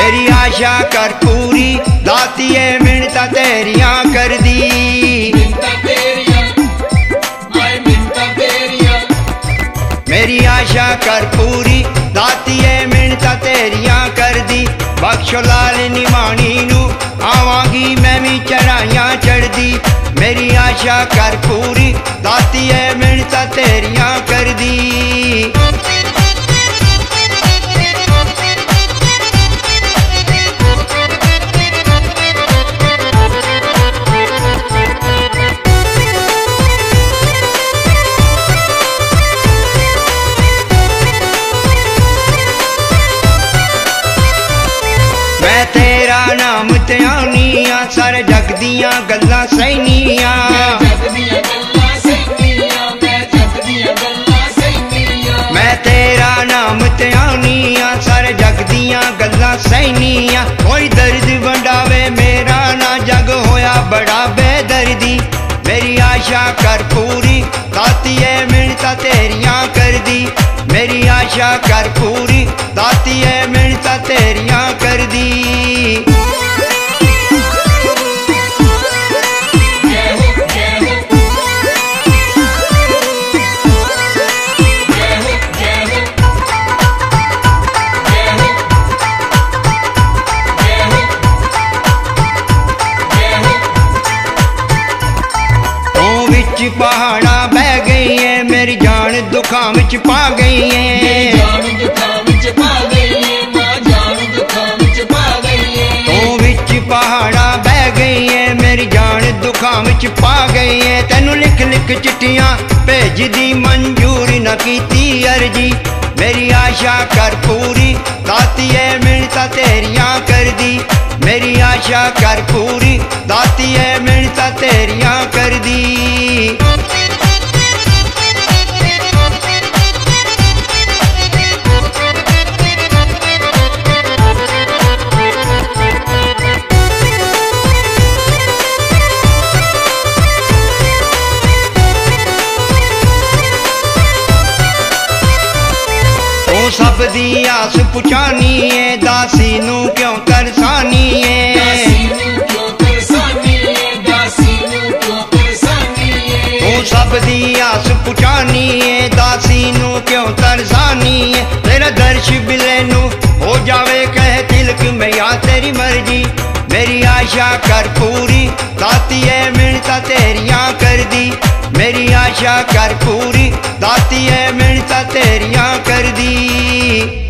मेरी आशा कर पूरी दातिए मिन्नतां तेरियां कर दी। मेरी आशा कर पूरी दातिए मिन्नतां तेरियां कर दी। बख्शो लाल निमाणी नू आवांगी मैं भी चढ़ाइयां चढ़ दी। मेरी आशा कर पूरी दातिए मिन्नतां तेरियां कर दी। मैं तेरा नाम ध्यानिया सारे जग दियां गल्लां सैनिया। मैं तेरा नाम ध्यानिया सारे जग दियां गल्लां सैनिया। कोई दर्द वंडावे मेरा ना जग होया बड़ा बेदर्दी। मेरी आशा कर पूरी दातिए मिन्नतां तेरियां कर दी। मेरी आशा कर पूरी दातिए मिन्नतां तेरियां कर दी। पहाड़ा बह गई है मेरी जान दुखां विच पा गई है। तू विच पहाड़ा बह गई है मेरी जान दुखां विच पा गई है। तेनू लिख लिख चिट्ठियां भेज दी मंजूर न कीती अर्जी। मेरी आशा कर पूरी दातिए मिन्नतां तेरियां कर दी। मेरी आशा कर पूरी दातिए मिन्नतां तेरियां कर दी। सब दी आस पुछानी है दासी नू क्यों तरसानी है। तू सब दी आस पुछानी है दासी नू क्यों तरसानी है। तेरा दर्श बिले नू हो जावे कह तिलक में या तेरी मर्जी। मेरी आशा कर पूरी दातिए मिन्नतां तेरियां कर दी। मेरी आशा कर पूरी दातिए मिन्नतां तेरियां कर दी।